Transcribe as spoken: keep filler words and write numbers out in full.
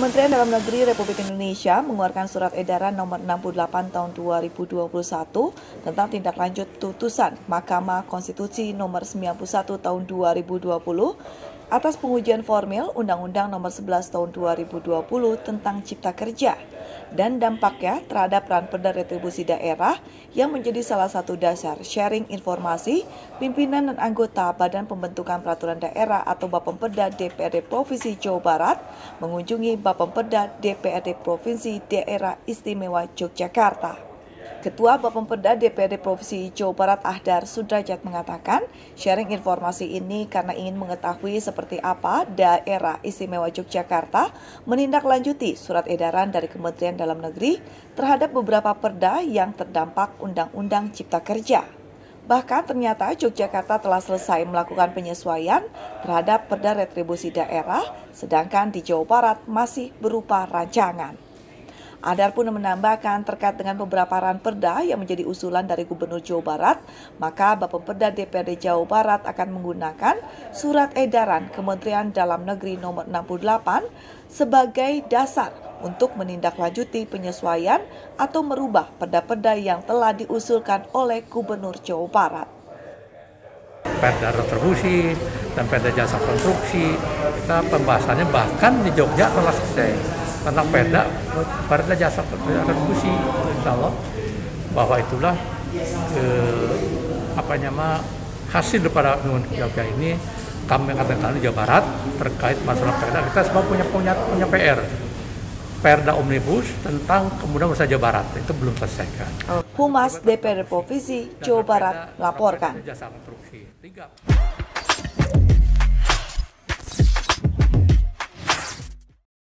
Kementerian Dalam Negeri Republik Indonesia mengeluarkan surat edaran nomor enam puluh delapan tahun dua ribu dua puluh satu tentang tindak lanjut putusan Mahkamah Konstitusi nomor sembilan puluh satu tahun dua ribu dua puluh atas pengujian formil Undang-Undang nomor sebelas tahun dua ribu dua puluh tentang Cipta Kerja dan dampaknya terhadap peran perda retribusi daerah yang menjadi salah satu dasar sharing informasi pimpinan dan anggota Badan Pembentukan Peraturan Daerah atau Bapemperda D P R D Provinsi Jawa Barat mengunjungi Bapemperda D P R D Provinsi Daerah Istimewa Yogyakarta. Ketua Bapemperda D P R D Provinsi Jawa Barat Ahdar Sudrajat mengatakan, sharing informasi ini karena ingin mengetahui seperti apa Daerah Istimewa Yogyakarta menindaklanjuti surat edaran dari Kementerian Dalam Negeri terhadap beberapa perda yang terdampak Undang-Undang Cipta Kerja. Bahkan ternyata Yogyakarta telah selesai melakukan penyesuaian terhadap perda retribusi daerah, sedangkan di Jawa Barat masih berupa rancangan. Ahdar pun menambahkan terkait dengan beberapa ran perda yang menjadi usulan dari Gubernur Jawa Barat, maka Bapemperda D P R D Jawa Barat akan menggunakan surat edaran Kementerian Dalam Negeri nomor enam puluh delapan sebagai dasar untuk menindaklanjuti penyesuaian atau merubah perda-perda yang telah diusulkan oleh Gubernur Jawa Barat. Perda retribusi dan perda jasa konstruksi, kita pembahasannya bahkan di Jogja telah selesai tentang perda perda jasa retribusi, insya Allah bahwa itulah eh, apa nama hasil daripada Jogja ini kami katakan di Jawa Barat terkait masalah perda. Kita semua punya punya punya P R. Perda Omnibus tentang kemudian usaha Jawa Barat itu belum selesai. Humas D P R D Provinsi Jawa Barat melaporkan.